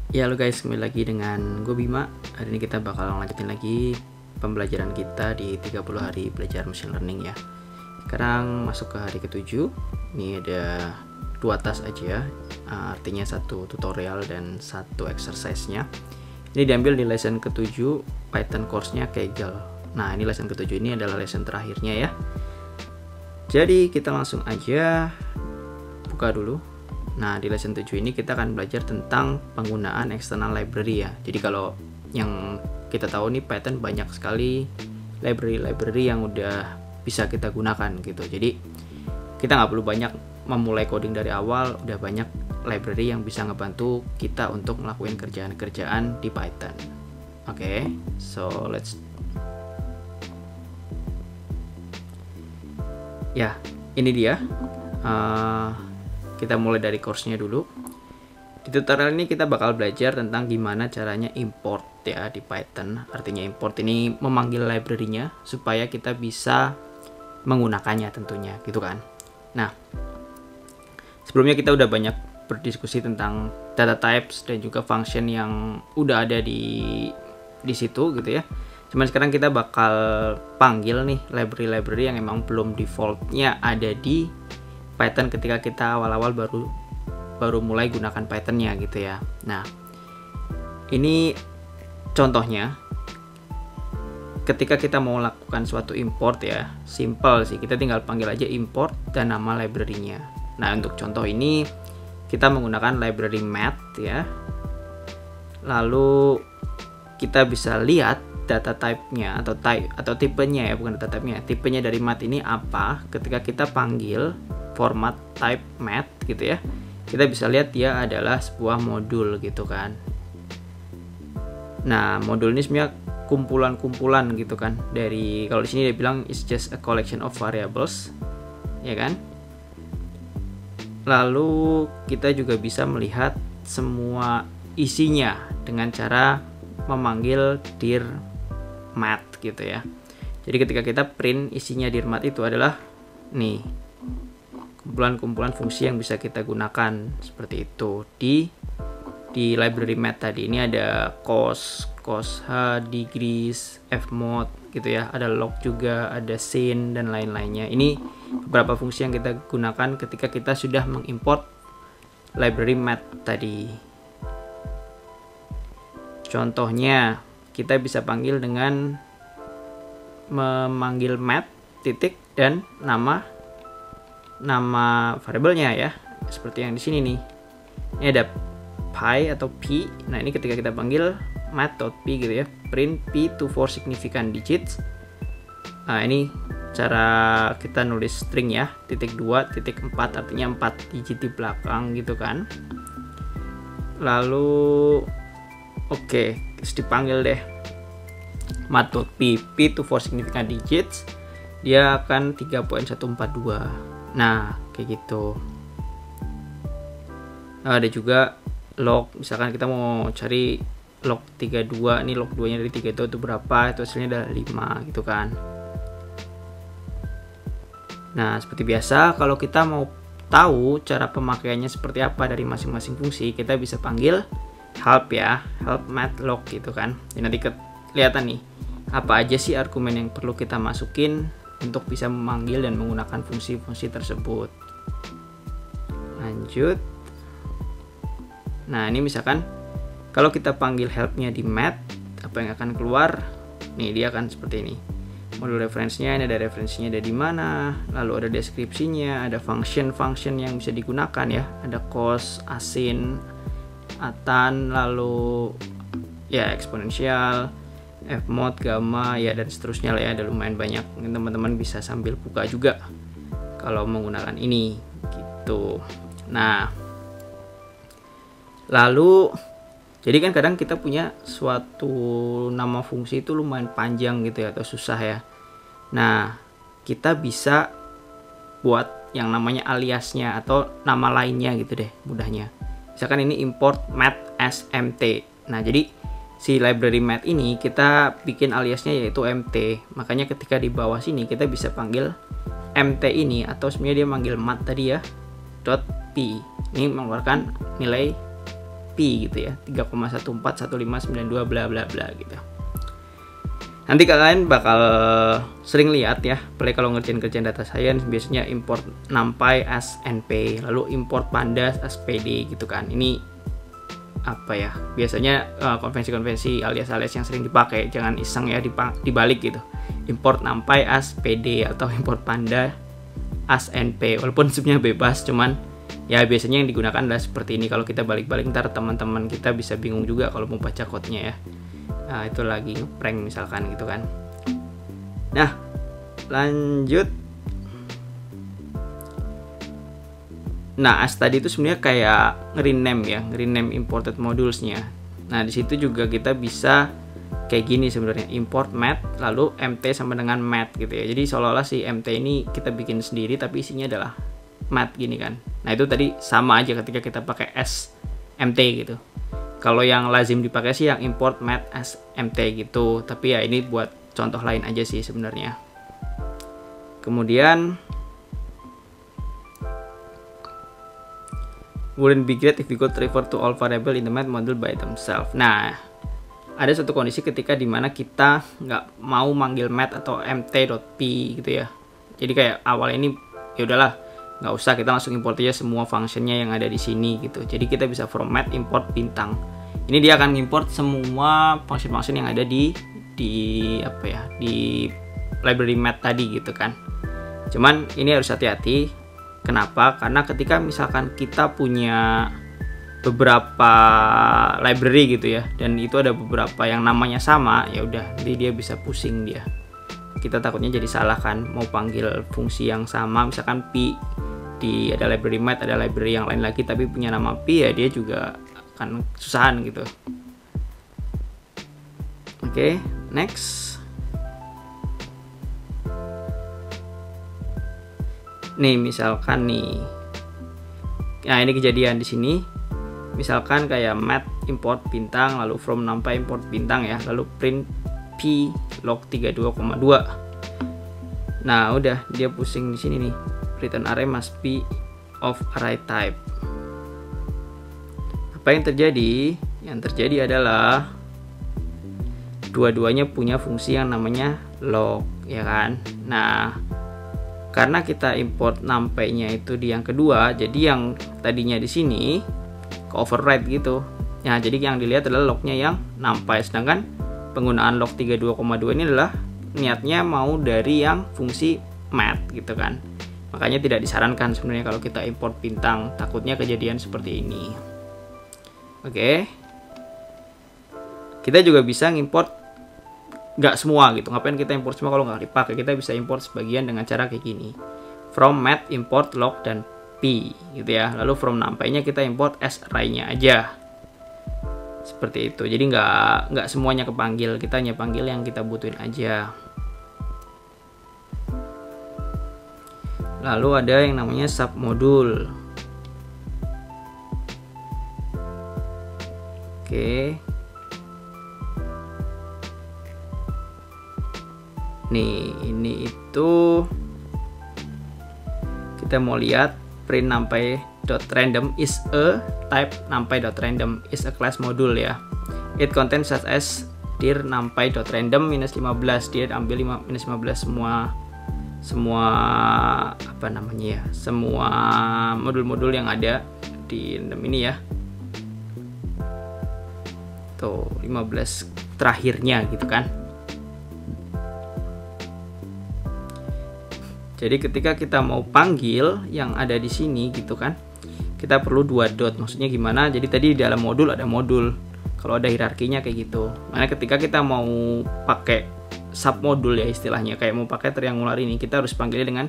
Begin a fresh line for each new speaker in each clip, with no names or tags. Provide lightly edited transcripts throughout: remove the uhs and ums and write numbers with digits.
Ya halo guys, kembali lagi dengan gue Bima. Hari ini kita bakal lanjutin lagi pembelajaran kita di 30 hari belajar machine learning ya. Sekarang masuk ke hari ke-7. Ini ada 2 task aja, artinya 1 tutorial dan 1 exercise-nya. Ini diambil di lesson ke-7 Python course-nya Kaggle. Nah, ini lesson ke-7 ini adalah lesson terakhirnya ya. Jadi kita langsung aja buka dulu. Nah, di lesson 7 ini kita akan belajar tentang penggunaan external library ya. Jadi kalau yang kita tahu nih, Python banyak sekali library yang udah bisa kita gunakan gitu. Jadi kita nggak perlu banyak memulai coding dari awal, udah banyak library yang bisa ngebantu kita untuk melakukan kerjaan-kerjaan di Python. Oke, so let's ya, ini dia. Kita mulai dari course-nya dulu. Di tutorial ini kita bakal belajar tentang gimana caranya import ya di Python. Artinya import ini memanggil library-nya supaya kita bisa menggunakannya tentunya, gitu kan. Nah, sebelumnya kita udah banyak berdiskusi tentang data types dan juga function yang udah ada di situ gitu ya. Cuman sekarang kita bakal panggil nih library-library yang emang belum default-nya ada di Python ketika kita awal-awal baru mulai gunakan Python-nya gitu ya. Nah, ini contohnya ketika kita mau lakukan suatu import ya, simple sih, kita tinggal panggil aja import dan nama library-nya. Nah, untuk contoh ini kita menggunakan library math ya. Lalu kita bisa lihat data type-nya atau tipenya ya, bukan data type-nya. Tipenya dari math ini apa? Ketika kita panggil format type math gitu ya, kita bisa lihat dia adalah sebuah modul gitu kan. Nah, modul ini sebenarnya kumpulan-kumpulan gitu kan, dari, kalau di sini dia bilang it's just a collection of variables ya kan. Lalu kita juga bisa melihat semua isinya dengan cara memanggil dir math gitu ya. Jadi ketika kita print isinya dir math itu adalah nih kumpulan-kumpulan fungsi yang bisa kita gunakan seperti itu di library math tadi. Ini ada cos h, degrees, fmod gitu ya, ada log juga, ada sin dan lain-lainnya. Ini beberapa fungsi yang kita gunakan ketika kita sudah mengimport library math tadi. Contohnya kita bisa panggil dengan memanggil math titik dan nama variabelnya ya, seperti yang di sini nih. Ini ada pi atau p. Nah, ini ketika kita panggil math.p gitu ya, print p to 4 significant digits. Nah, ini cara kita nulis string ya, titik 2, titik 4, artinya 4 digit di belakang gitu kan. Lalu oke, terus dipanggil deh math.p, p to 4 significant digits, dia akan 3.142. Nah, kayak gitu. Nah, ada juga log, misalkan kita mau cari log 32, nih log 2 nya dari 32 itu berapa, itu hasilnya ada 5 gitu kan. Nah, seperti biasa kalau kita mau tahu cara pemakaiannya seperti apa dari masing-masing fungsi, kita bisa panggil help ya, help mathlog gitu kan. Jadi nanti kelihatan nih apa aja sih argumen yang perlu kita masukin untuk bisa memanggil dan menggunakan fungsi-fungsi tersebut. Lanjut. Nah, ini misalkan kalau kita panggil help-nya di math, apa yang akan keluar? Nih, dia akan seperti ini. Modul referensinya, ini ada referensinya ada di mana, lalu ada deskripsinya, ada function yang bisa digunakan ya, ada cos, asin, atan, lalu ya eksponensial, fmod, gamma ya, dan seterusnya lah ya. Ada lumayan banyak, teman-teman bisa sambil buka juga kalau menggunakan ini gitu. Nah, lalu jadi kan kadang kita punya suatu nama fungsi itu lumayan panjang gitu ya, atau susah ya. Nah, kita bisa buat yang namanya aliasnya atau nama lainnya gitu deh mudahnya. Misalkan ini import math smt. Nah, jadi si library math ini kita bikin aliasnya yaitu mt. Makanya ketika di bawah sini kita bisa panggil mt ini, atau sebenarnya dia manggil math tadi ya, .p. Ini mengeluarkan nilai p pi gitu ya, 3,141592 bla bla bla gitu. Nanti kalian bakal sering lihat ya, apalagi kalau ngerjain data science, biasanya import NumPy as NP, lalu import Pandas as PD gitu kan. Ini apa ya, biasanya konvensi-konvensi alias-alias yang sering dipakai, jangan iseng ya dibalik gitu. Import NumPy as PD atau import Panda as NP, walaupun sebenarnya bebas, cuman ya biasanya yang digunakan adalah seperti ini. Kalau kita balik-balik ntar teman-teman kita bisa bingung juga kalau mau baca code-nya ya. Nah, itu lagi prank misalkan gitu kan. Nah, lanjut. Nah, as tadi itu sebenarnya kayak rename ya, rename imported modulesnya. Nah, di situ juga kita bisa kayak gini sebenarnya, import math lalu mt sama dengan math gitu ya. Jadi seolah-olah si mt ini kita bikin sendiri tapi isinya adalah math gini kan. Nah, itu tadi sama aja ketika kita pakai as mt gitu. Kalau yang lazim dipakai sih yang import math as mt gitu, tapi ya ini buat contoh lain aja sih sebenarnya. Kemudian wouldn't be great if we could refer to all variable in the math module by themselves. Nah, ada suatu kondisi ketika dimana kita nggak mau manggil math atau mt.p gitu ya. Jadi kayak awal ini ya udahlah, nggak usah, kita langsung import aja semua functionnya yang ada di sini gitu. Jadi kita bisa from math import bintang. Ini dia akan import semua function-function yang ada di apa ya, di library math tadi gitu kan. Cuman ini harus hati-hati. Kenapa? Karena ketika misalkan kita punya beberapa library gitu ya, dan itu ada beberapa yang namanya sama, ya udah, jadi dia bisa pusing dia. Kita takutnya jadi salah kan, mau panggil fungsi yang sama, misalkan pi di ada library math, ada library yang lain lagi tapi punya nama pi, ya dia juga akan kesusahan gitu. Oke, next. Nih misalkan nih, nah ini kejadian di sini. Misalkan kayak math import bintang, lalu from numpy import bintang ya, lalu print p log 32,2. Nah udah, dia pusing di sini nih, return array must be of array type. Apa yang terjadi? Yang terjadi adalah dua-duanya punya fungsi yang namanya log, ya kan? Nah, karena kita import numpy-nya itu di yang kedua, jadi yang tadinya di sini ke override gitu. Nah, jadi yang dilihat adalah lognya yang numpy, sedangkan penggunaan log 32,2 ini adalah niatnya mau dari yang fungsi math gitu kan. Makanya tidak disarankan sebenarnya kalau kita import bintang, takutnya kejadian seperti ini. Oke. Kita juga bisa ngimport nggak semua gitu. Ngapain kita import semua kalau nggak dipakai? Kita bisa import sebagian dengan cara kayak gini. From math import log dan p gitu ya. Lalu from numpy-nya kita import as array-nya aja. Seperti itu. Jadi nggak semuanya kepanggil. Kita hanya panggil yang kita butuhin aja. Lalu ada yang namanya submodul. Oke. Nih, ini itu kita mau lihat print numpy.random is a type numpy.random is a class module ya. It contains such as dir numpy.random -15, dia ambil -15 semua apa namanya ya, semua modul-modul yang ada di random ini ya. Tuh, 15 terakhirnya gitu kan. Jadi ketika kita mau panggil yang ada di sini gitu kan, kita perlu 2 dot. Maksudnya gimana? Jadi tadi di dalam modul ada modul. Kalau ada hierarkinya kayak gitu. Makanya ketika kita mau pakai submodul ya istilahnya, kayak mau pakai triangular ini, kita harus panggilnya dengan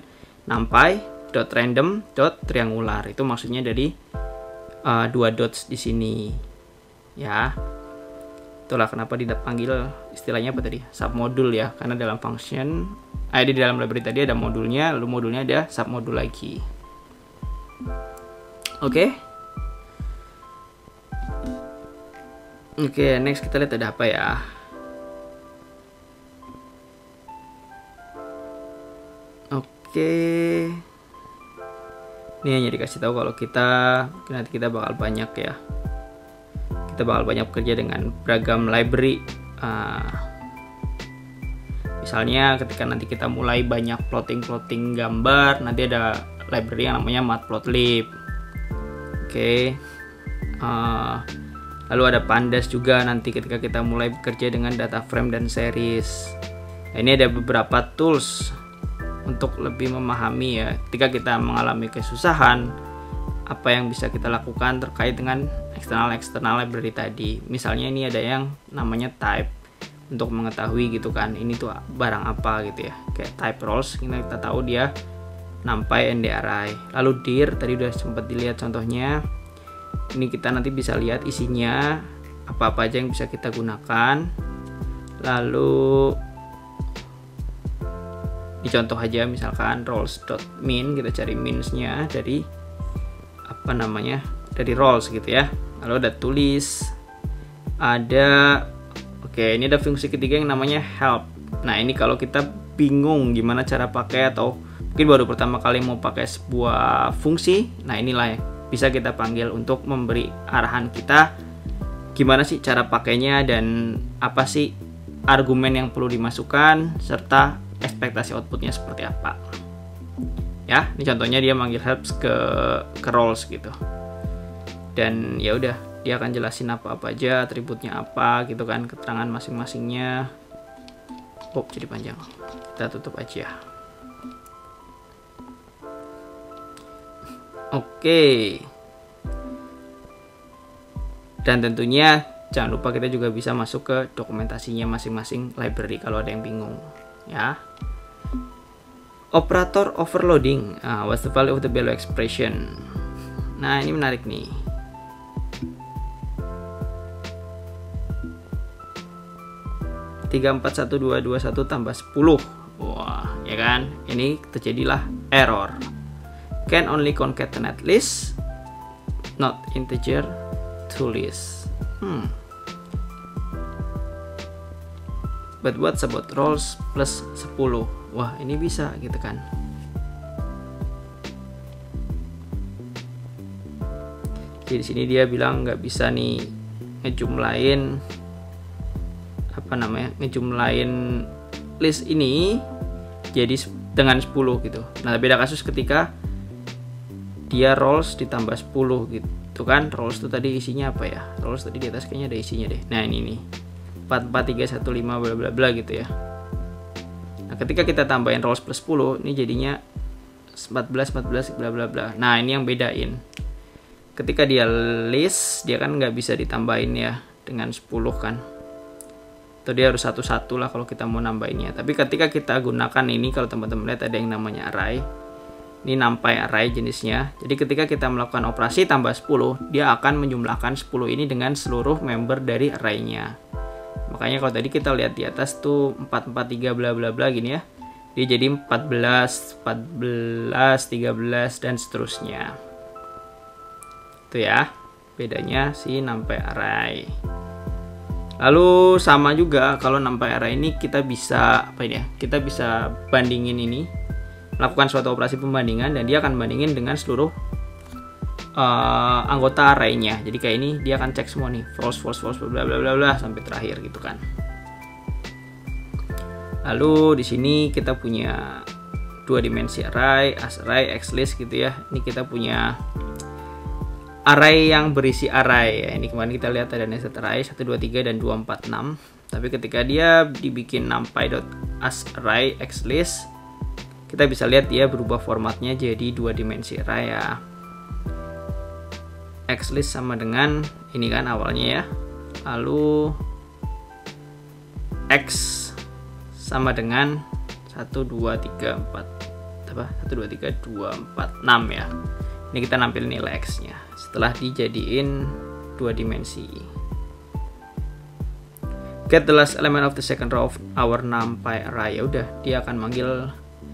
numpy.random.triangular. Itu maksudnya dari 2 dots di sini. Ya. Itulah kenapa dipanggil istilahnya apa tadi? Submodul ya, karena dalam function di dalam library tadi ada modulnya, lalu modulnya ada submodul lagi. Oke. Oke, next kita lihat ada apa ya. Oke. Ini hanya dikasih tahu kalau kita nanti kita bakal banyak ya. kita bakal banyak bekerja dengan beragam library. Misalnya ketika nanti kita mulai banyak plotting gambar, nanti ada library yang namanya matplotlib. Oke. Lalu ada pandas juga nanti ketika kita mulai bekerja dengan data frame dan series. Nah, ini ada beberapa tools untuk lebih memahami ya, ketika kita mengalami kesusahan, apa yang bisa kita lakukan terkait dengan eksternal library tadi. Misalnya ini ada yang namanya type, untuk mengetahui gitu kan, ini tuh barang apa gitu ya, kayak type roles, kita tahu dia NumPy ND-Array. Lalu dir, tadi udah sempat dilihat contohnya. Ini kita nanti bisa lihat isinya apa-apa aja yang bisa kita gunakan. Lalu dicontoh aja misalkan roles.min, kita cari min-nya dari dari roles gitu ya. Lalu ada tulis, ada ini ada fungsi ketiga yang namanya help. Nah, ini kalau kita bingung gimana cara pakai atau mungkin baru pertama kali mau pakai sebuah fungsi, nah inilah ya, bisa kita panggil untuk memberi arahan kita gimana sih cara pakainya dan apa sih argumen yang perlu dimasukkan serta ekspektasi outputnya seperti apa. Ya, ini contohnya dia manggil helps ke roles gitu. Dan ya udah, dia akan jelasin apa-apa aja, atributnya apa gitu kan, keterangan masing-masingnya. Oh, jadi panjang. Kita tutup aja. Oke. Dan tentunya jangan lupa kita juga bisa masuk ke dokumentasinya masing-masing library kalau ada yang bingung, ya. Operator overloading. What's the value of the value expression? Nah, ini menarik nih. Tiga, 4, 1, 2, 2, 1 tambah 10. Wah, ya kan? Ini terjadilah error. Can only concatenate list, not integer to list. But what's about roles plus 10? Wah, ini bisa gitu kan. Jadi di sini dia bilang nggak bisa nih ngejumlahin ngejumlahin list ini jadi dengan 10 gitu. Nah, beda kasus ketika dia roles ditambah 10 gitu kan. Roles itu tadi isinya apa ya? Roles tadi di atas kayaknya ada isinya deh. Nah, ini nih. 4, 4, 3, 1, 5 bla bla bla gitu ya. Nah, ketika kita tambahin roles plus 10, ini jadinya 14 bla bla bla. Nah, ini yang bedain. Ketika dia list, dia kan nggak bisa ditambahin ya dengan 10 kan. Atau dia harus satu-satu lah kalau kita mau nambahinnya. Tapi ketika kita gunakan ini, kalau teman-teman lihat ada yang namanya array. Ini NumPy array jenisnya. Jadi ketika kita melakukan operasi tambah 10, dia akan menjumlahkan 10 ini dengan seluruh member dari array-nya. Makanya kalau tadi kita lihat di atas tuh 4, 4, 3 bla bla bla gini ya. Dia jadi 14, 14, 13 dan seterusnya. Itu ya bedanya si NumPy array. Lalu sama juga kalau NumPy array ini kita bisa kita bisa bandingin ini, melakukan suatu operasi pembandingan dan dia akan bandingin dengan seluruh anggota array-nya. Jadi kayak ini dia akan cek semua nih, false bla bla bla bla sampai terakhir gitu kan. Lalu di sini kita punya dua dimensi array, as array, xlist gitu ya. Ini kita punya array yang berisi array ya. Ini kemarin kita lihat ada nested array 1, 2, 3 dan 2, 4, 6. Tapi ketika dia dibikin numpy.asArray xlist, kita bisa lihat dia berubah formatnya jadi dua dimensi array ya. Xlist sama dengan ini kan awalnya ya. Lalu x sama dengan 1, 2, 3, 4 apa? 1, 2, 3, 2, 4, 6 ya. Ini kita nampilin nilai x-nya setelah dijadiin dua dimensi. Get the last element of the second row of our NumPy array. Ya udah, dia akan manggil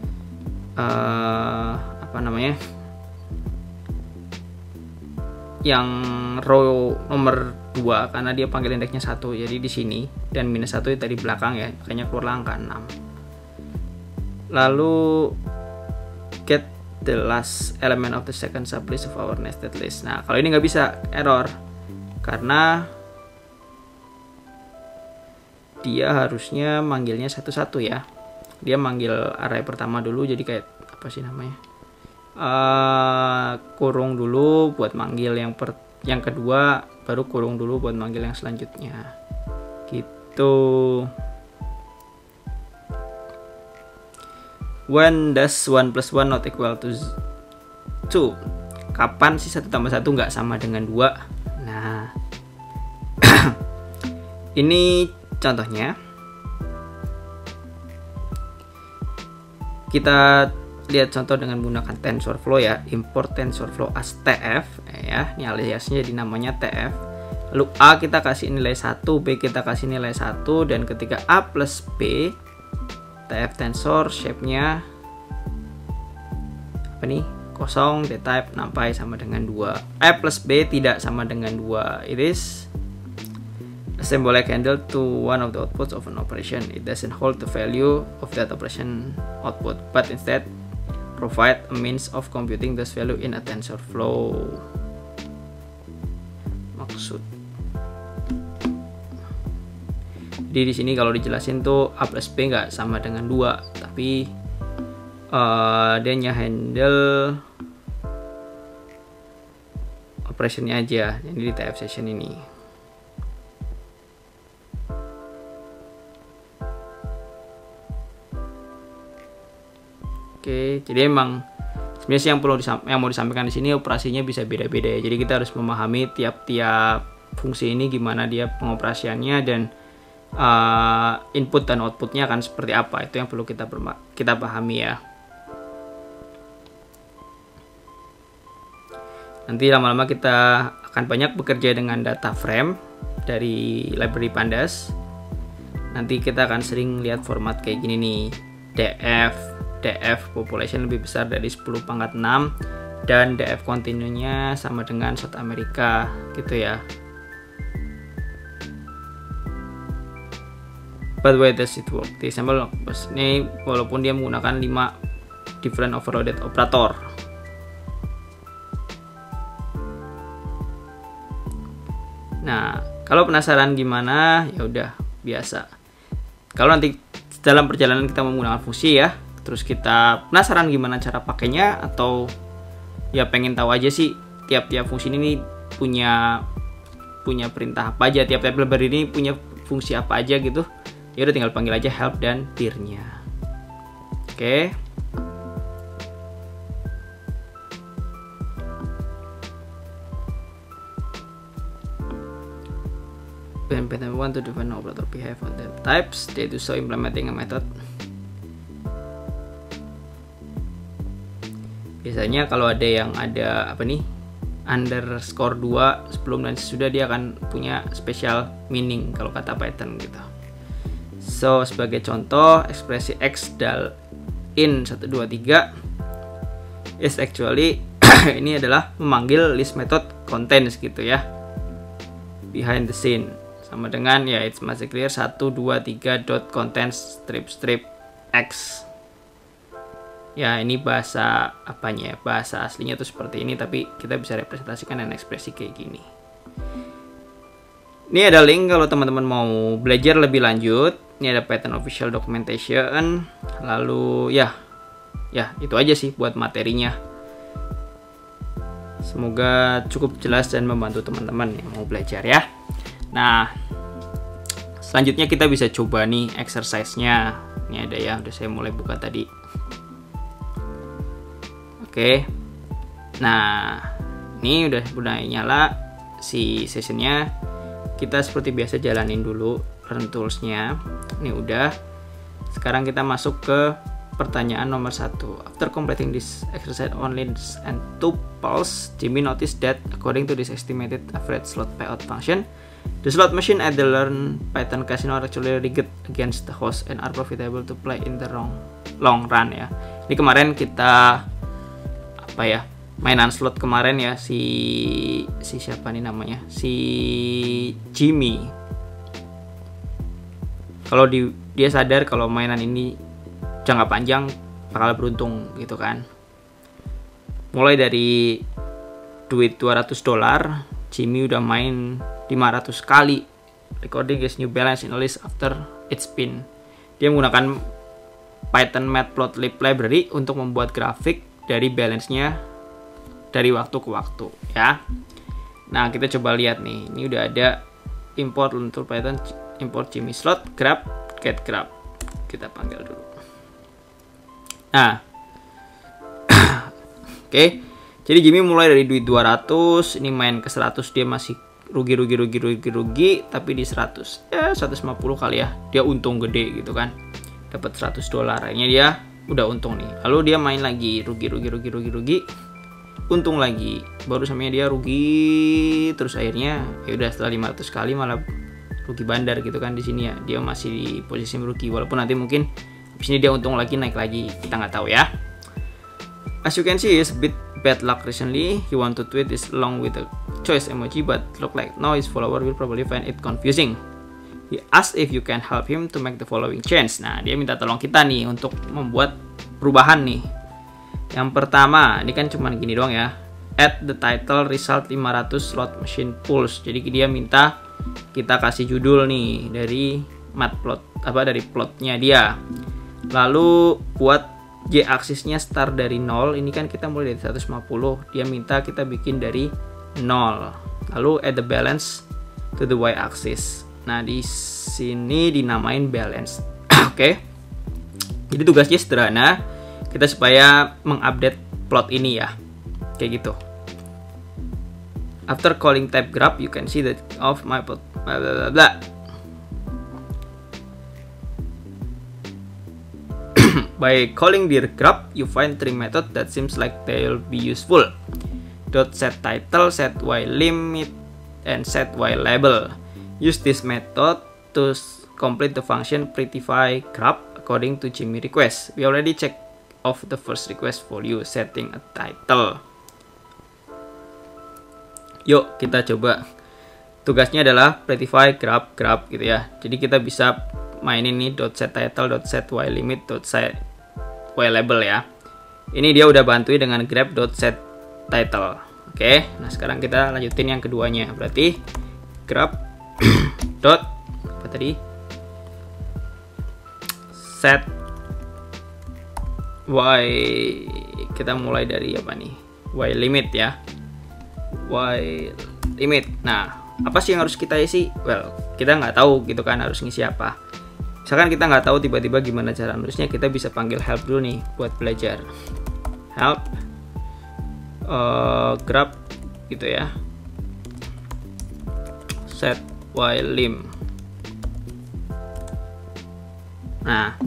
yang row nomor 2 karena dia panggil indeksnya 1. Jadi di sini dan minus 1 itu tadi belakang ya, makanya keluar angka 6. Lalu get the last element of the second sublist of our nested list. Nah, kalau ini nggak bisa, error karena dia harusnya manggilnya satu-satu ya. Dia manggil array pertama dulu, jadi kayak apa sih namanya, kurung dulu buat manggil yang kedua, baru kurung dulu buat manggil yang selanjutnya gitu. When does 1 plus 1 not equal to 2? Kapan sih 1 tambah 1 nggak sama dengan 2? Nah ini contohnya. Kita lihat contoh dengan menggunakan TensorFlow ya. Import TensorFlow as TF ya. Ini aliasnya jadi namanya TF. Lalu A kita kasih nilai 1, B kita kasih nilai 1, dan ketika A plus B, TF tensor shape-nya apa nih? Kosong, dtype NumPy sama dengan 2. A plus B tidak sama dengan 2. It is a symbolic handle to one of the outputs of an operation. It doesn't hold the value of that operation output, but instead provide a means of computing this value in a TensorFlow. Maksud. Jadi di sini kalau dijelasin tuh A plus B nggak sama dengan 2, tapi dia hanya handle operationnya aja. Ini di TF session ini. Oke, jadi emang sebenarnya sih yang mau disampaikan di sini operasinya bisa beda-beda ya. Jadi kita harus memahami tiap-tiap fungsi ini gimana dia pengoperasiannya, dan input dan outputnya akan seperti apa. Itu yang perlu kita pahami ya. Nanti lama-lama kita akan banyak bekerja dengan data frame dari library Pandas. Nanti kita akan sering lihat format kayak gini nih. DF population lebih besar dari 10⁻⁶, dan DF continue-nya sama dengan South America gitu ya. But why does it work? Di sampel ini walaupun dia menggunakan 5 different overloaded operator. Nah, kalau penasaran gimana, ya udah biasa. Kalau nanti dalam perjalanan kita menggunakan fungsi ya, terus kita penasaran gimana cara pakainya, atau ya pengen tahu aja sih tiap-tiap fungsi ini punya perintah apa aja, tiap-tiap library ini punya fungsi apa aja gitu. Ya udah tinggal panggil aja help dan dir-nya. Oke. When Python want to define operator behave on the types, they do so implementing a method. Biasanya kalau ada yang ada apa nih, underscore 2 sebelum dan sesudah, dia akan punya special meaning kalau kata Python gitu. So sebagai contoh, ekspresi x dal in 1 2 3 is actually ini adalah memanggil list method contents gitu ya, behind the scene, sama dengan ya it's masih clear 1 2 3 dot contents strip x. Ya ini bahasa apanya ya, bahasa aslinya tuh seperti ini, tapi kita bisa representasikan dengan ekspresi kayak gini. Ini ada link kalau teman-teman mau belajar lebih lanjut. Ini ada Python official documentation. Lalu ya itu aja sih buat materinya. Semoga cukup jelas dan membantu teman-teman yang mau belajar ya. Nah, selanjutnya kita bisa coba nih exercise-nya. Ini ada ya, udah saya mulai buka tadi. Oke. Nah, ini udah nyala si sessionnya. Kita seperti biasa jalanin dulu learn tools-nya. Ini udah. Sekarang kita masuk ke pertanyaan nomor 1. After completing this exercise on lists and tuples, Jimmy noticed that according to this estimated average slot payout function, the slot machine at the learn Python casino are actually rigged against the host and are profitable to play in the long run ya. Ini kemarin kita mainan slot kemarin ya, si siapa nih namanya, si Jimmy. Kalau dia sadar kalau mainan ini jangka panjang bakal beruntung gitu kan. Mulai dari duit $200, Jimmy udah main 500 kali, recording his new balance in a list after its pin. Dia menggunakan Python Matplotlib library untuk membuat grafik dari balance-nya dari waktu ke waktu ya. Nah, kita coba lihat nih. Ini udah ada import untuk Python, import Jimmy slot grab get grab. Kita panggil dulu. Nah. Oke. Jadi Jimmy mulai dari duit 200, ini main ke 100 dia masih rugi, tapi di 100. Ya, 150 kali ya. Dia untung gede gitu kan. Dapat $100. Akhirnya dia udah untung nih. Lalu dia main lagi, rugi. Untung lagi, baru sampai dia rugi, terus akhirnya ya udah setelah 500 kali malah rugi bandar gitu kan. Di sini ya dia masih di posisi rugi, walaupun nanti mungkin di sini dia untung lagi, naik lagi, kita nggak tahu ya. As you can see, is a bit bad luck recently. He want to tweet this along with a choice emoji, but look like now his follower will probably find it confusing. He asked if you can help him to make the following change. Nah, dia minta tolong kita nih untuk membuat perubahan nih. Yang pertama, ini kan cuman gini doang ya. Add the title result 500 slot machine pulse. Jadi dia minta kita kasih judul nih dari matplot, dari plotnya dia. Lalu buat Y aksisnya start dari 0. Ini kan kita mulai dari 150. Dia minta kita bikin dari 0. Lalu add the balance to the Y axis. Nah, di sini dinamain balance. Oke. Jadi tugasnya sederhana. Kita supaya mengupdate plot ini ya, kayak gitu. After calling type graph, you can see that of my plot blah blah blah. By calling dir graph, you find 3 methods that seems like they'll be useful. Set title, set y limit, and set y label. Use this method to complete the function prettify graph according to Jimmy request. We already checked of the first request for you, setting a title. Yuk kita coba. Tugasnya adalah prettify graph gitu ya. Jadi kita bisa mainin nih .set title, .set y limit, .set y label ya. Ini dia udah bantuin dengan grab .set title. Oke, nah sekarang kita lanjutin yang keduanya. Berarti graph apa tadi? Set y, kita mulai dari apa nih? Y limit ya. Y limit. Nah, apa sih yang harus kita isi? Well, kita nggak tahu gitu kan harus ngisi apa. Misalkan kita nggak tahu tiba-tiba gimana cara nulisnya, kita bisa panggil help dulu nih buat belajar. Help graph gitu ya. Set y lim. Nah,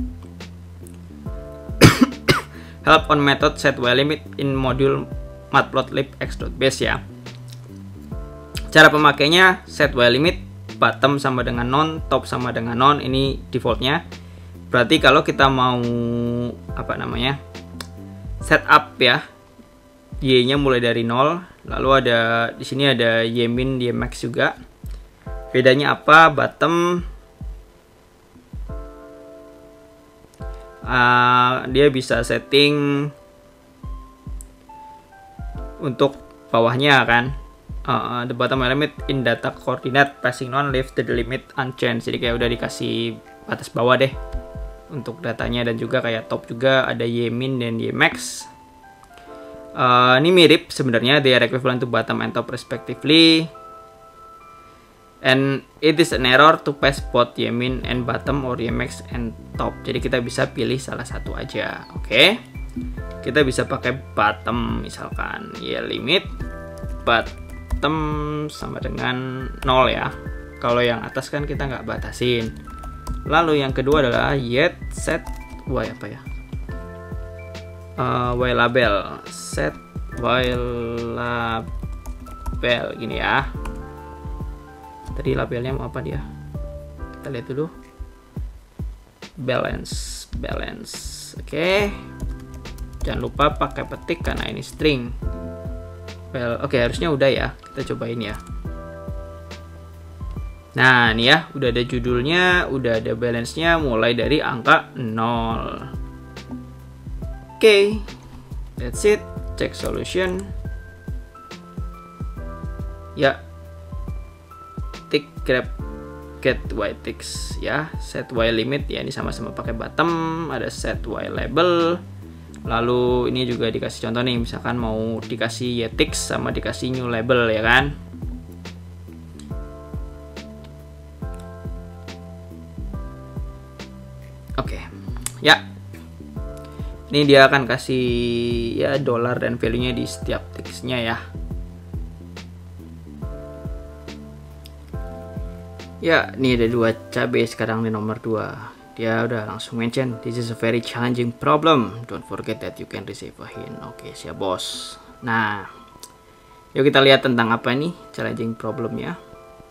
help on method set y limit in module matplotlib x.base ya. Cara pemakainya set y limit bottom sama dengan non, top sama dengan non, ini defaultnya. Berarti kalau kita mau apa namanya? Setup ya. Y-nya mulai dari 0, lalu ada di sini ada y min, y max juga. Bedanya apa? Bottom dia bisa setting untuk bawahnya kan, the bottom limit in data coordinate passing on leave the limit unchanged. Jadi kayak udah dikasih batas bawah deh untuk datanya, dan juga kayak top juga ada y min dan y max. Ini mirip sebenarnya, they are equivalent to bottom and top respectively. And it is an error to pass both y min and bottom or y max and top. Jadi kita bisa pilih salah satu aja. Oke. Kita bisa pakai bottom misalkan y limit bottom sama dengan 0 ya. Kalau yang atas kan kita nggak batasin. Lalu yang kedua adalah yet set y apa ya? Y label. Set y label gini ya. Tadi labelnya mau apa dia? Kita lihat dulu. Balance. Oke. Jangan lupa pakai petik karena ini string. Well, oke, harusnya udah ya. Kita cobain ya. Nah, ini ya, udah ada judulnya, udah ada balance-nya mulai dari angka 0. Oke. That's it. Check solution. Ya. Tick grab get y ticks ya, set y limit ya, ini sama-sama pakai bottom, ada set y label. Lalu ini juga dikasih contoh nih, misalkan mau dikasih y ticks sama dikasih new label ya kan. Oke. Ya. Ini dia akan kasih ya dollar dan value-nya di setiap ticksnya ya. Ya, ini ada 2 cabai sekarang di nomor 2. Dia udah langsung mention, this is a very challenging problem. Don't forget that you can receive a hint. Oke, siap bos. Nah, yuk kita lihat tentang apa nih challenging problemnya.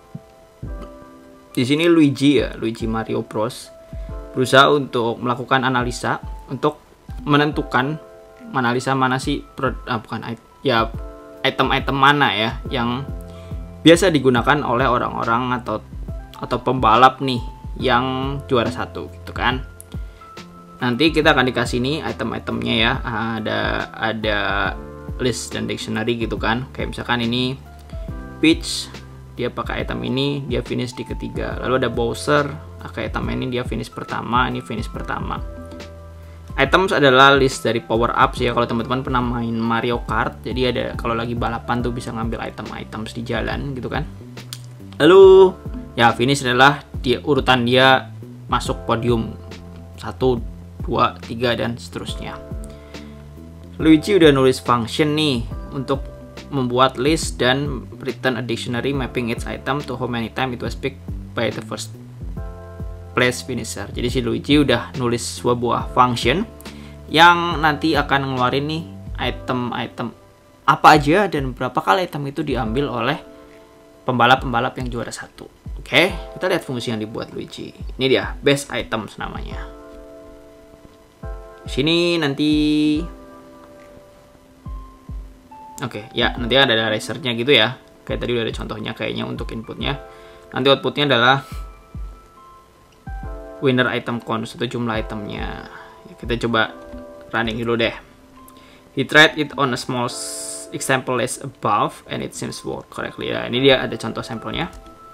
Di sini Luigi ya, Luigi Mario Bros. Berusaha untuk melakukan analisa untuk menentukan analisa mana sih item-item mana ya yang biasa digunakan oleh orang-orang atau pembalap nih yang juara 1 gitu kan. Nanti kita akan dikasih nih item-itemnya ya, ada list dan dictionary gitu kan. Kayak misalkan ini Peach, dia pakai item ini, dia finish di ketiga. Lalu ada Bowser, pakai item ini dia finish pertama, ini finish pertama. Items adalah list dari power ups ya, kalau teman-teman pernah main Mario Kart. Jadi ada kalau lagi balapan tuh bisa ngambil items di jalan gitu kan. Lalu ya finish adalah urutan dia masuk podium 1, 2, 3 dan seterusnya. Luigi udah nulis function nih untuk membuat list dan return a dictionary mapping its item to how many time it was picked by the first place finisher. Jadi si Luigi udah nulis sebuah function yang nanti akan ngeluarin nih item-item apa aja dan berapa kali item itu diambil oleh pembalap-pembalap yang juara 1. Oke, kita lihat fungsi yang dibuat Luigi. Ini dia, best items namanya. Di sini nanti oke, ya nanti ada racernya gitu ya. Kayak tadi udah ada contohnya kayaknya untuk inputnya. Nanti outputnya adalah winner item count, atau jumlah itemnya. Ya, kita coba running dulu deh. He tried it on a small example list above and it seems work correctly. Ya, ini dia ada contoh sampelnya.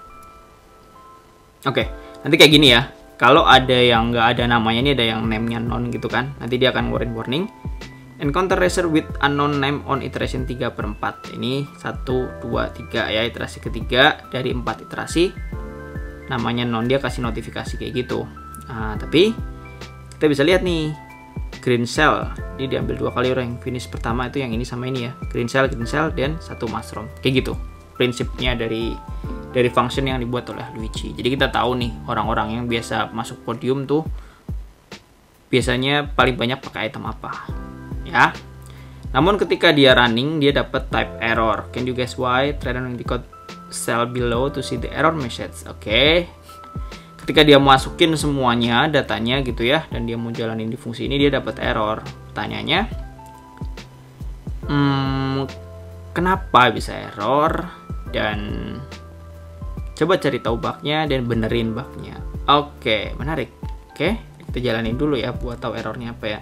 Oke, nanti kayak gini ya. Kalau ada yang nggak ada namanya, ini ada yang name-nya non gitu kan. Nanti dia akan ngeluarin warning. Encounter racer with unknown name on iteration 3/4. Ini 1, 2, 3 ya, iterasi ketiga dari 4 iterasi. Namanya non, dia kasih notifikasi kayak gitu. Nah, tapi kita bisa lihat nih green cell. Ini diambil 2 kali orang yang finish pertama itu yang ini sama ini ya. Green cell dan 1 mushroom. Kayak gitu. Prinsipnya dari function yang dibuat oleh Luigi. Jadi kita tahu nih orang-orang yang biasa masuk podium tuh biasanya paling banyak pakai item apa. Ya. Namun ketika dia running dia dapat type error. Can you guess why? Try running the code cell below to see the error message. Oke. Ketika dia masukin semuanya datanya gitu ya dan dia mau jalanin di fungsi ini dia dapat error. Pertanyaannya kenapa bisa error? Dan coba cari tahu bugnya dan benerin bugnya. Oke, menarik. Oke, kita jalanin dulu ya buat tahu errornya apa ya.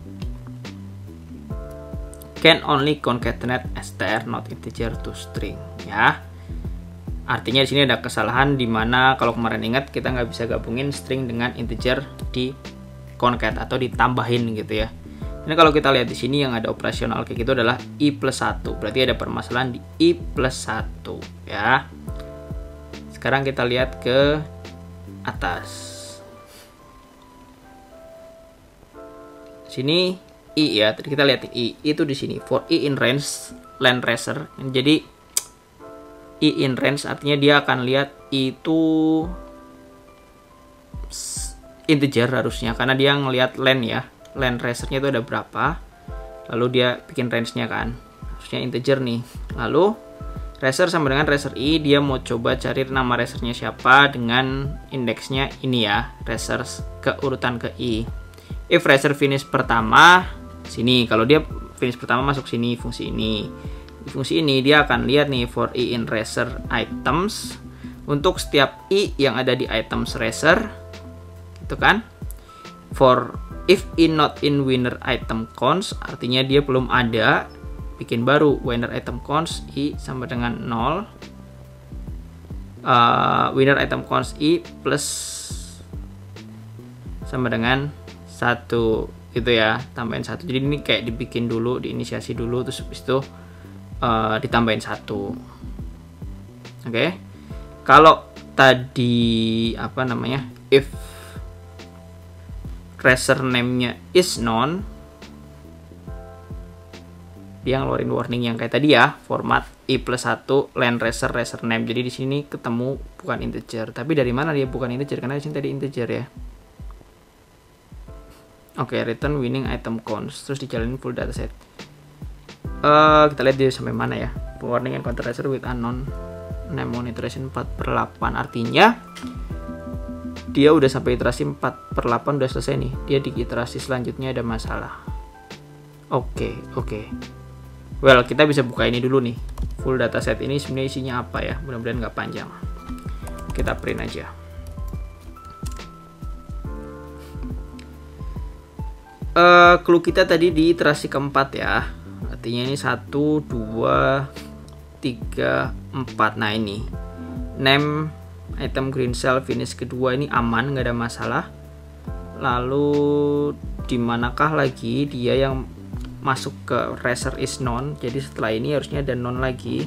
Can only concatenate str not integer to string ya. Artinya di sini ada kesalahan di mana kalau kemarin ingat kita nggak bisa gabungin string dengan integer di concat atau ditambahin gitu ya. Ini kalau kita lihat di sini yang ada operasional kayak gitu adalah i+1. Berarti ada permasalahan di i+1 ya. Sekarang kita lihat ke atas. Sini i ya, tadi kita lihat i itu di sini for i in range land racer. Jadi i in range artinya dia akan lihat itu integer harusnya karena dia ngelihat land ya. Land racernya itu ada berapa. Lalu dia bikin range-nya kan. Harusnya integer nih. Lalu racer sama dengan racer i, dia mau coba cari nama racernya siapa dengan indeksnya ini ya, racer ke urutan ke i. If racer finish pertama sini, kalau dia finish pertama masuk sini fungsi ini. Di fungsi ini dia akan lihat nih for i in racer items untuk setiap i yang ada di items racer, gitu kan? For if i not in winner item counts, artinya dia belum ada, bikin baru winner item counts i sama dengan 0. winner item const i plus sama dengan 1 gitu ya, tambahin 1. Jadi ini kayak dibikin dulu, diinisiasi dulu, terus habis itu ditambahin 1. Oke. Kalau tadi apa namanya, if tracer name-nya is known, dia ngeluarin warning yang kayak tadi ya, format i plus 1 len tracer name. Jadi di sini ketemu bukan integer. Tapi dari mana dia bukan integer? Karena di sini tadi integer ya. Oke, return winning item const, terus dijalanin full dataset. Kita lihat dia sampai mana ya. Warning and counter tracer with unknown name monitoration 4/8. Artinya dia udah sampai iterasi 4/8 udah selesai nih. Dia di iterasi selanjutnya ada masalah. Oke. Well, kita bisa buka ini dulu nih. Full dataset ini sebenarnya isinya apa ya? Mudah-mudahan nggak panjang. Kita print aja. Clue kita tadi di iterasi keempat ya. Artinya ini 1, 2, 3, 4. Nah ini name item green cell finish kedua ini aman, nggak ada masalah. Lalu dimanakah lagi dia yang masuk ke tracer is known? Jadi setelah ini harusnya ada known lagi.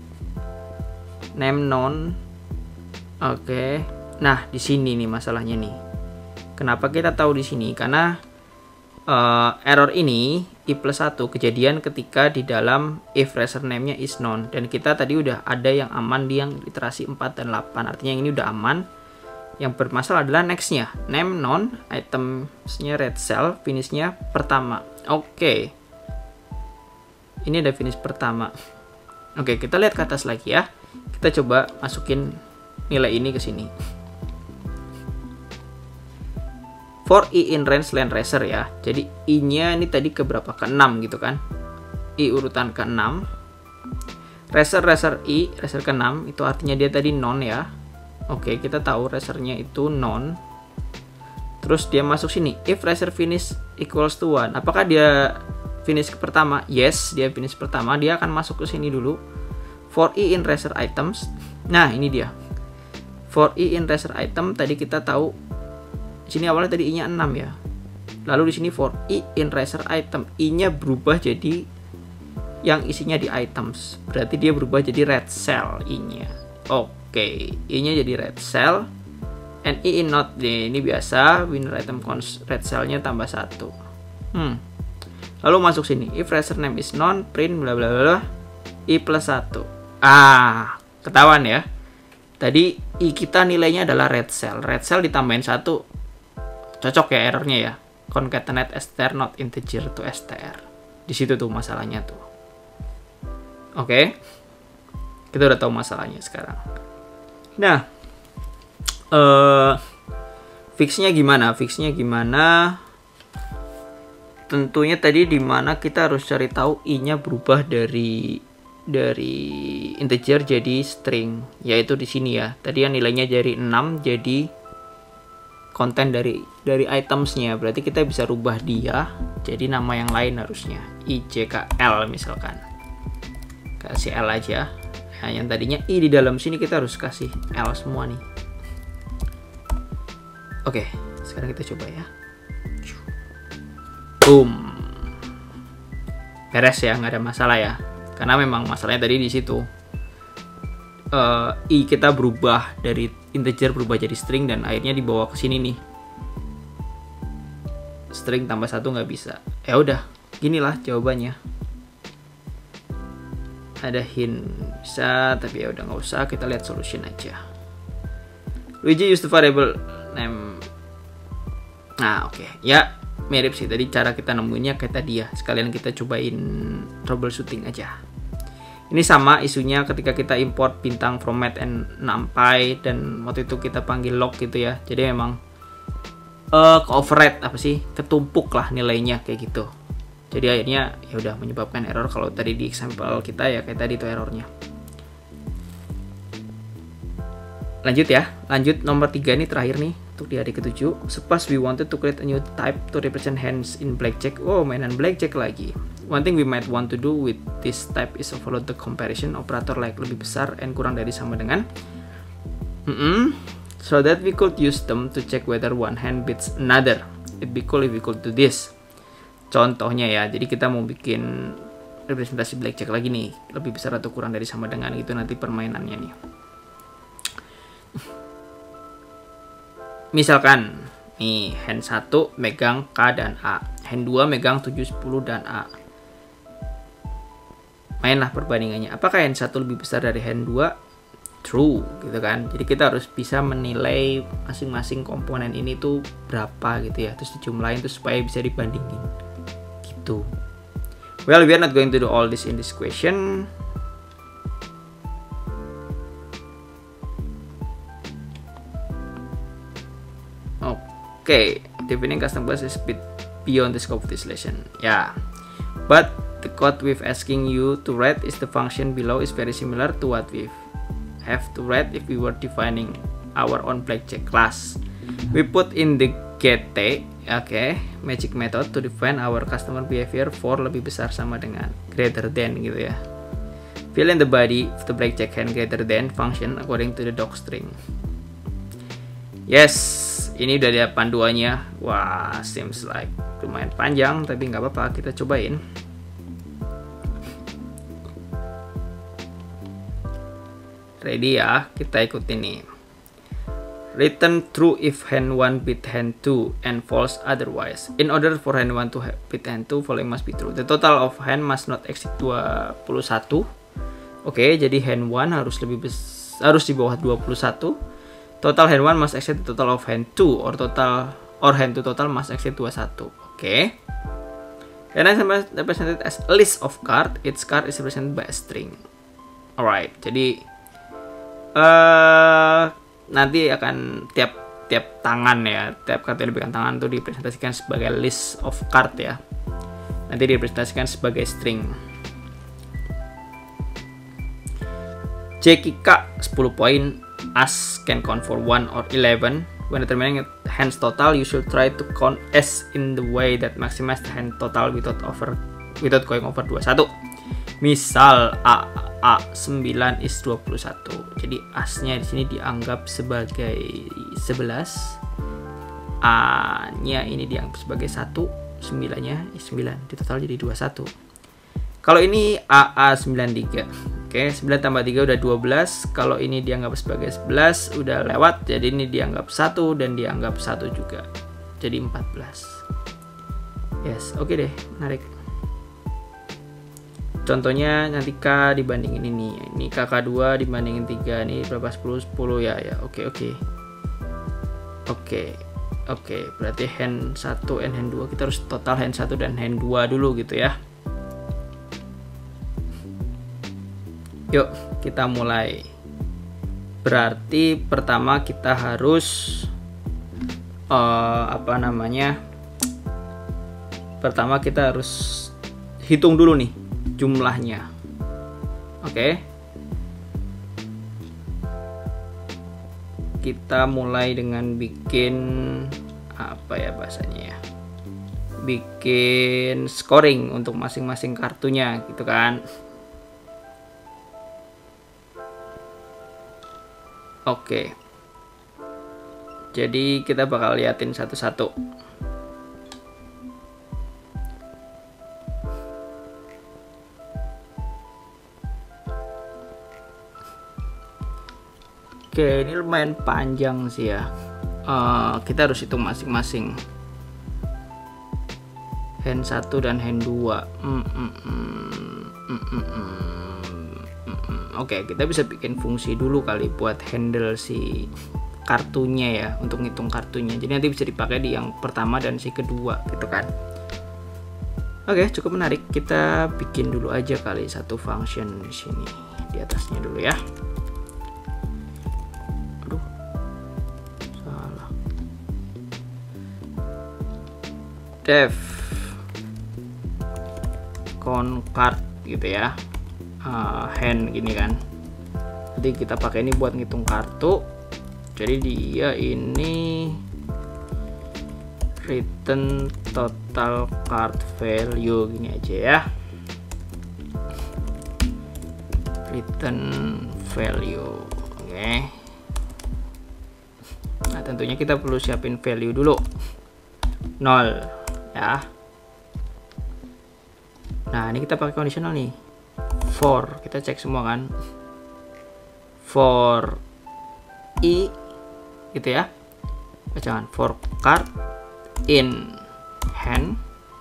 Name known. Oke. Nah di sini nih masalahnya nih. Kenapa kita tahu di sini? Karena error ini i plus 1 kejadian ketika di dalam if tracer name-nya is known, dan kita tadi udah ada yang aman di yang iterasi 4 dan 8. Artinya yang ini udah aman. Yang bermasalah adalah next-nya, name known, itemsnya red cell, finishnya pertama. Oke. Ini ada finish pertama. Oke, kita lihat ke atas lagi ya. Kita coba masukin nilai ini ke sini. For i in range len tracer ya. Jadi i-nya ini tadi ke berapa? Ke 6 gitu kan. I urutan ke 6. Tracer i, tracer ke 6 itu artinya dia tadi non ya. Oke, kita tahu tracernya itu non. Terus dia masuk sini. If tracer finish equals to 1. Apakah dia finish ke pertama? Yes, dia finish pertama. Dia akan masuk ke sini dulu. For i in tracer items. Nah, ini dia. For i in tracer item tadi kita tahu sini awalnya tadi i-nya 6 ya. Lalu di sini for i in tracer item, i-nya berubah jadi yang isinya di items. Berarti dia berubah jadi red cell i-nya. Oke, i-nya jadi red cell. And i in not, ini biasa winner item const red cell-nya tambah 1. Lalu masuk sini, if tracer name is known, print bla bla bla i plus 1. Ketahuan ya. Tadi i kita nilainya adalah red cell. Red cell ditambahin 1. Cocok ya errornya ya. Concatenate str not integer to str. Di situ tuh masalahnya tuh. Oke. Kita udah tahu masalahnya sekarang. Nah, fixnya gimana? Tentunya tadi dimana kita harus cari tahu i-nya berubah dari integer jadi string, yaitu di sini ya. Tadi yang nilainya dari 6 jadi konten dari itemsnya. Berarti kita bisa rubah dia jadi nama yang lain harusnya. IJKL misalkan. Kasih L aja. Nah, yang tadinya I di dalam sini kita harus kasih L semua nih. Oke, sekarang kita coba ya. Boom. Beres ya, nggak ada masalah ya. Karena memang masalahnya tadi di situ. I kita berubah dari integer berubah jadi string dan akhirnya dibawa ke sini nih. String tambah 1 nggak bisa. Ya udah, ginilah jawabannya. Ada hint bisa, tapi ya udah nggak usah. Kita lihat solution aja. Luigi use the variable name. Nah oke. Ya mirip sih tadi cara kita nemuinnya kayak tadi ya. Sekalian kita cobain troubleshooting aja. Ini sama isunya ketika kita import bintang from math and numpy, dan waktu itu kita panggil log gitu ya. Jadi memang override apa sih, ketumpuk lah nilainya kayak gitu. Jadi akhirnya ya udah menyebabkan error. Kalau tadi di example kita ya kayak tadi tuh errornya. Lanjut ya, lanjut nomor 3 ini terakhir nih untuk di hari ke-7. Suppose we wanted to create a new type to represent hands in blackjack. Oh, mainan blackjack lagi. One thing we might want to do with this type is overload the comparison operator like lebih besar and kurang dari sama dengan. So that we could use them to check whether one hand beats another. It'd be cool if we could do this. Contohnya ya, jadi kita mau bikin representasi blackjack lagi nih, lebih besar atau kurang dari sama dengan itu nanti permainannya nih. Misalkan nih hand 1 megang K dan A, hand 2 megang 7, 10 dan A. Mainlah perbandingannya. Apakah hand 1 lebih besar dari hand 2? True, gitu kan. Jadi kita harus bisa menilai masing-masing komponen ini tuh berapa gitu ya, terus dijumlahin tuh supaya bisa dibandingin gitu. Well, we are not going to do all this in this question. Okay, defining custom class is a bit beyond the scope of this lesson. Yeah, but the code we've asking you to write is the function below is very similar to what we've have to write if we were defining our own blackjack class. We put in the GT, okay, magic method to define our customer behavior for lebih besar sama dengan greater than gitu ya. Fill in the body of the blackjack hand greater than function according to the docstring. Yes, ini udah ada panduannya. Wah, seems like lumayan panjang, tapi nggak apa-apa, kita cobain. Ready ya, kita ikutin nih. Return true if hand 1 beat hand 2 and false otherwise. In order for hand 1 to beat hand 2, following must be true. The total of hand must not exceed 21. Oke, jadi hand 1 harus harus di bawah 21. Total hand 1 must exceed the total of hand 2 or hand 2 total must exceed 21. Oke. And then represented as a list of card. Each card is represented by a string. Alright, jadi nanti akan tiap tangan ya, tiap kartu yang diberikan tangan itu dipresentasikan sebagai list of card ya. Nanti dipresentasikan sebagai string. JKK 10 poin. As can count for 1 or 11. When determining hands total, you should try to count as in the way that maximize the hand total without going over 21. Misal A9 is 21. Jadi asnya di sini dianggap sebagai 11. A-nya ini dianggap sebagai 1, 9-nya 9. Di total jadi 21. Kalau ini AA93. Oke, 9 tambah 3 udah 12. Kalau ini dianggap sebagai 11 udah lewat. Jadi ini dianggap 1 dan dianggap 1 juga. Jadi 14. Yes, oke deh, menarik. Contohnya nanti K dibandingin ini. Ini KK2 dibandingin 3. Ini berapa? 10 ya. Oke. Oke, berarti hand 1 and hand 2 kita harus total hand 1 dan hand 2 dulu gitu ya. Yuk, kita mulai. Berarti pertama kita harus Pertama kita harus hitung dulu nih jumlahnya. Oke. Kita mulai dengan bikin apa ya bahasanya ya? Bikin scoring untuk masing-masing kartunya gitu kan. Oke. Jadi kita bakal liatin satu-satu. Oke, ini lumayan panjang sih ya. Kita harus hitung masing-masing. Hand 1 dan hand 2. Oke, kita bisa bikin fungsi dulu kali buat handle si kartunya ya, untuk ngitung kartunya. Jadi nanti bisa dipakai di yang pertama dan si kedua gitu kan. Oke, cukup menarik. Kita bikin dulu aja kali satu function di sini, di atasnya dulu ya. Aduh, salah. Def count card gitu ya. Hand gini kan. Jadi kita pakai ini buat ngitung kartu. Jadi dia ini return total card value gini aja ya. Return value. Oke. tentunya kita perlu siapin value dulu 0 ya. Nah, ini kita pakai conditional nih. For, kita cek semua kan. For i gitu ya. Jangan for card in hand.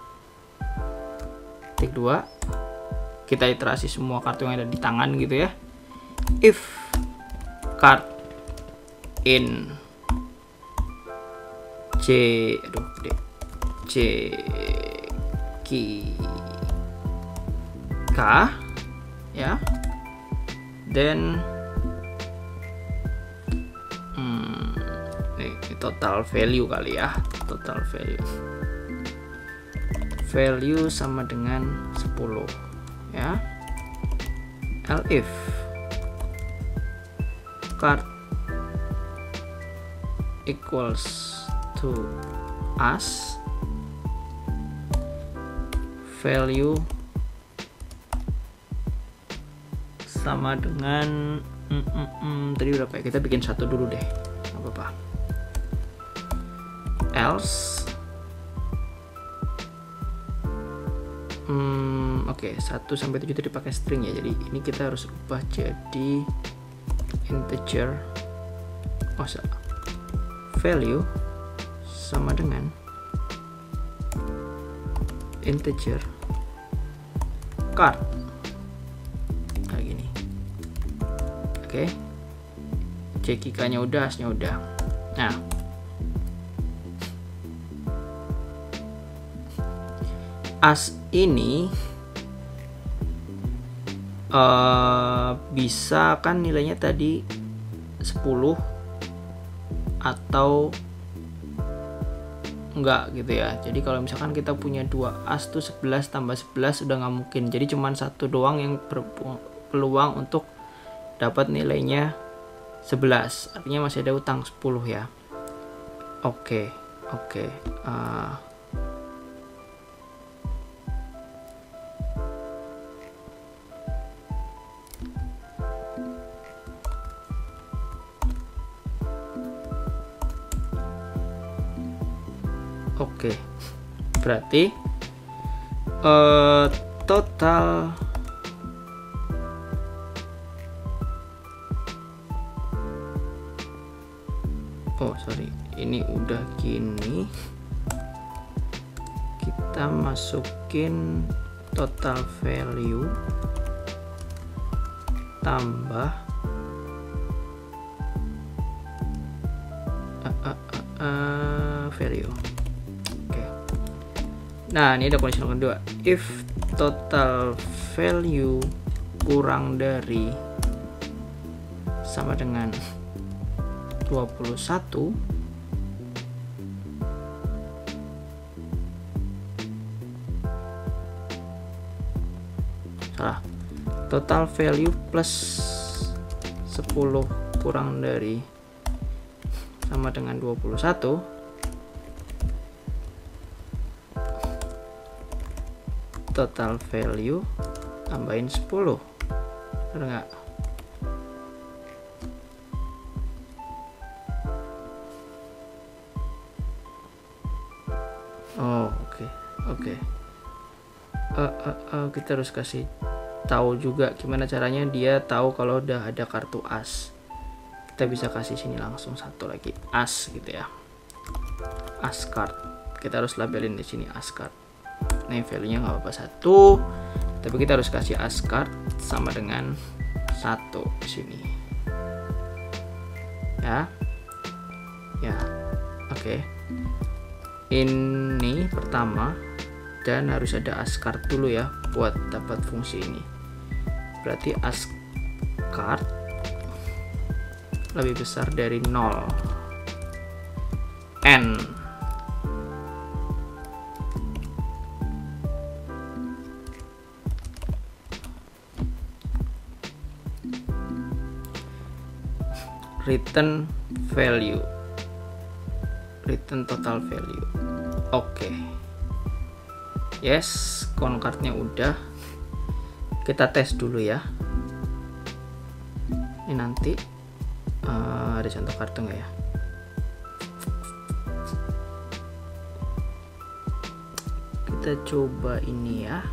Titik 2. Kita iterasi semua kartu yang ada di tangan gitu ya. If card in C K ya, then ini total value kali ya, total value sama dengan 10 ya. If card equals to us, value sama dengan tadi berapa ya? Kita bikin 1 dulu deh, nggak apa-apa. Else oke, 1 sampai 7 tadi pakai string ya, jadi ini kita harus ubah jadi integer. Oh salah, value sama dengan integer card kayak gini. Oke, CKK nya udah, asnya udah. Nah, as ini bisa kan nilainya tadi 10 atau enggak gitu ya. Jadi kalau misalkan kita punya 2 as tuh 11 tambah 11 udah nggak mungkin. Jadi cuman 1 doang yang peluang untuk dapat nilainya 11. Artinya masih ada utang 10 ya. Oke. Oke, berarti total ini udah gini, kita masukin total value tambah value. Nah, ini ada conditional kedua. If total value kurang dari sama dengan 21, salah. Total value plus 10 kurang dari sama dengan 21, total value tambahin 10, bener nggak? Oh, oke. Kita harus kasih tahu juga gimana caranya dia tahu kalau udah ada kartu as. Kita bisa kasih sini langsung satu lagi as gitu ya, as card. Kita harus labelin di sini as card. Nah, value-nya nggak apa-apa 1, tapi kita harus kasih as card sama dengan 1 di sini. Ya. Oke. Ini pertama, dan harus ada as card dulu ya buat dapat fungsi ini. Berarti as card lebih besar dari 0. N return value, return total value. Oke. Yes, count cardnya udah. Kita tes dulu ya. Ini nanti ada contoh kartu nggak ya? kita coba ini ya.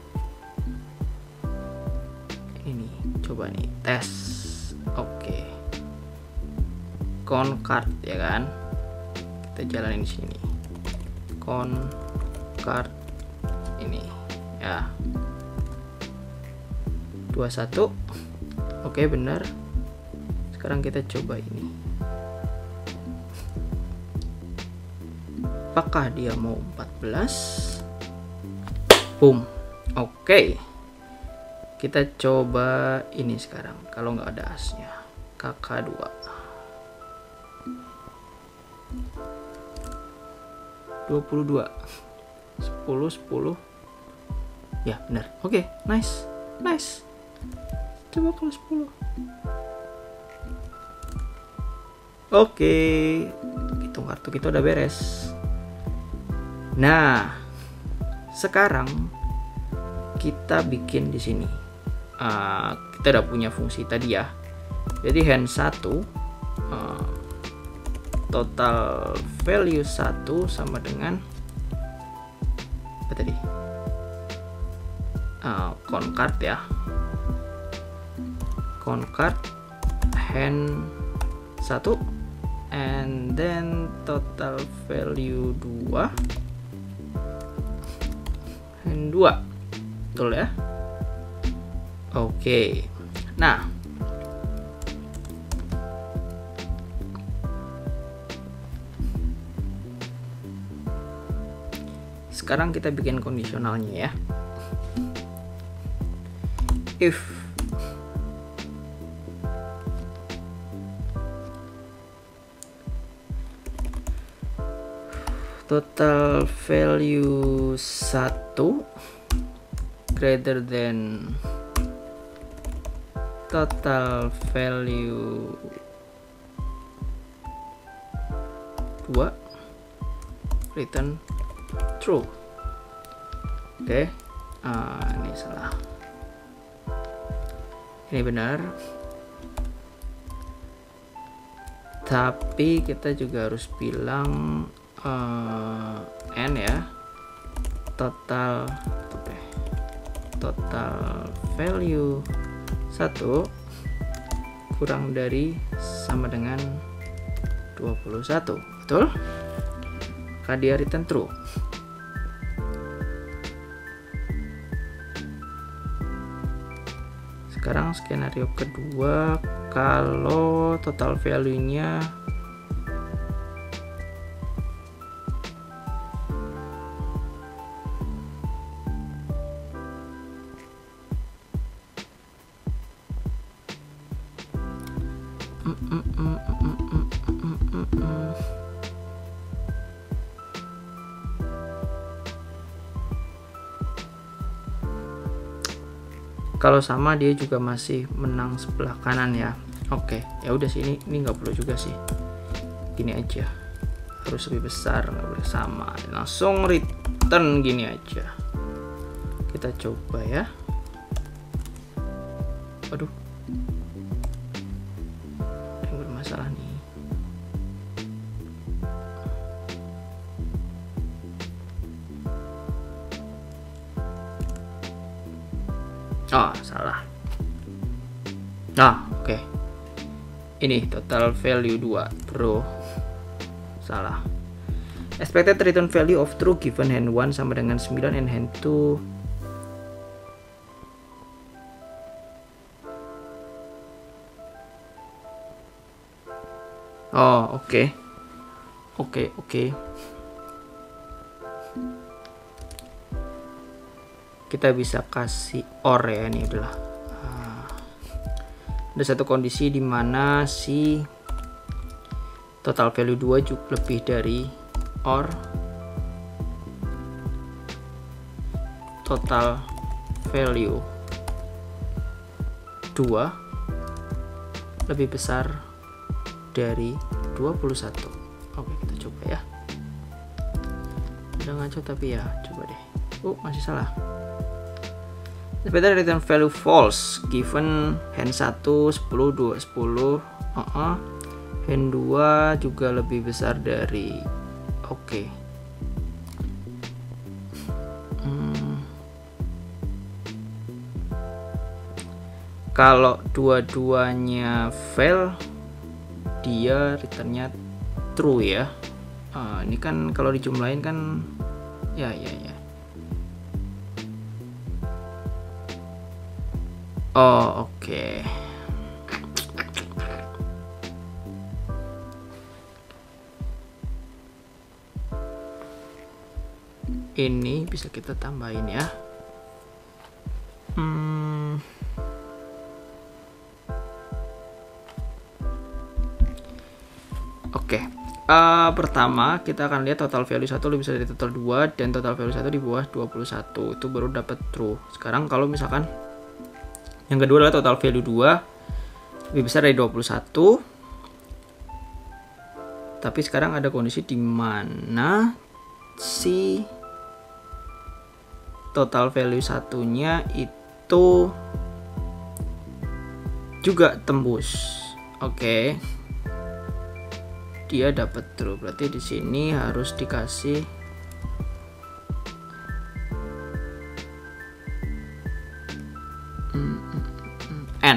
Ini coba nih tes. Oke. Concard ya kan. Kita jalanin di sini. Concard ini ya. 21. Oke, benar. Sekarang kita coba ini. Apakah dia mau 14? Boom. Oke. Kita coba ini sekarang. Kalau nggak ada asnya, KK2. 22. 10. Ya, benar. Oke, nice. Coba kalau 10. Oke. Hitung kartu kita udah beres. Nah, sekarang kita bikin di sini. Kita udah punya fungsi tadi ya. Jadi hand 1 total value 1 sama dengan apa tadi? Concard ya. Concard hand 1 and then total value 2 hand 2. Betul ya? Oke. Nah, sekarang kita bikin kondisionalnya ya. If total value 1 greater than total value 2, return true. Oke. Ini salah. Ini benar. Tapi kita juga harus bilang n ya. Total value 1 kurang dari sama dengan 21. Betul? Maka dia return true. Sekarang skenario kedua, kalau total value-nya kalau sama dia juga masih menang sebelah kanan ya. Oke, ya udah sih, ini nggak perlu juga sih. Gini aja, harus lebih besar, nggak boleh sama. Langsung return gini aja. Kita coba ya. Waduh, yang bermasalah nih. Oh, salah. Nah, oke. Ini total value 2, bro. Salah. Expected return value of true given hand 1 sama dengan 9 and hand 2. Oh, oke. Oke. Kita bisa kasih or ya, ini adalah ada satu kondisi di mana si total value 2 juga lebih dari or total value 2 lebih besar dari 21. Oke, kita coba ya. Udah ngaco tapi ya, coba deh. Masih salah. Better return value false given hand 1 10 2 10. Hand 2 juga lebih besar dari. Oke. Kalau dua-duanya fail, dia returnnya true ya. Ini kan kalau dijumlahin kan ya. Oh, oke. Ini bisa kita tambahin ya. Oke. Pertama kita akan lihat total value 1 lebih besar dari total 2 dan total value 1 di bawah 21. Itu baru dapat true. Sekarang kalau misalkan yang kedua adalah total value 2 lebih besar dari 21. Tapi sekarang ada kondisi di mana si total value satunya itu juga tembus. Oke. Dia dapat true. Berarti di sini harus dikasih n.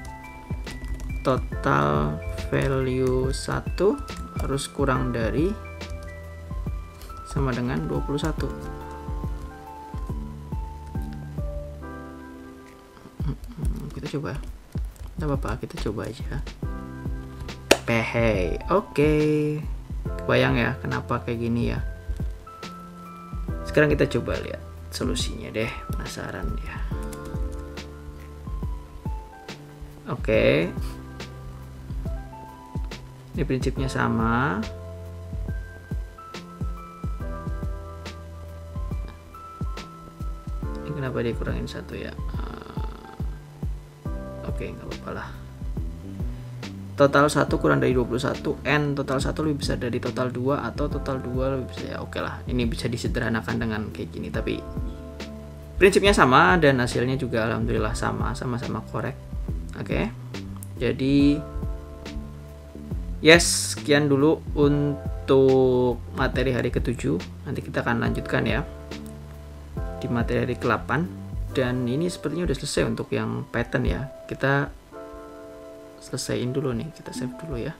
Total value 1 harus kurang dari sama dengan 21. Kita coba. Tidak apa-apa, kita coba aja. Pehey. Oke. Kebayang ya kenapa kayak gini ya. Sekarang kita coba lihat solusinya deh. Penasaran ya. Oke. Ini prinsipnya sama. Ini kenapa dia kurangin 1 ya? Oke, nggak apa-apa lah. Total 1 kurang dari 21, n total 1 lebih besar dari total 2 atau total 2 lebih besar ya. Oke lah, ini bisa disederhanakan dengan kayak gini, tapi prinsipnya sama dan hasilnya juga alhamdulillah sama-sama korek. Oke. Jadi yes, sekian dulu untuk materi hari ke-7. Nanti kita akan lanjutkan ya di materi hari ke-8. Dan ini sepertinya udah selesai untuk yang pattern ya. Kita selesaiin dulu nih, kita save dulu ya.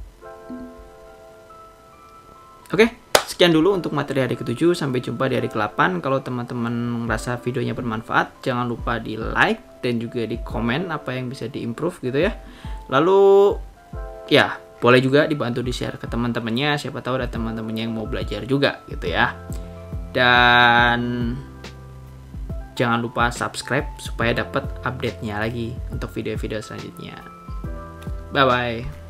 Oke, sekian dulu untuk materi hari ke-7. Sampai jumpa di hari ke-8. Kalau teman-teman merasa videonya bermanfaat, jangan lupa di like dan juga di komen apa yang bisa diimprove gitu ya. Lalu ya boleh juga dibantu di share ke teman-temannya, siapa tahu ada teman-temannya yang mau belajar juga gitu ya. Dan jangan lupa subscribe supaya dapat update-nya lagi untuk video-video selanjutnya. Bye-bye.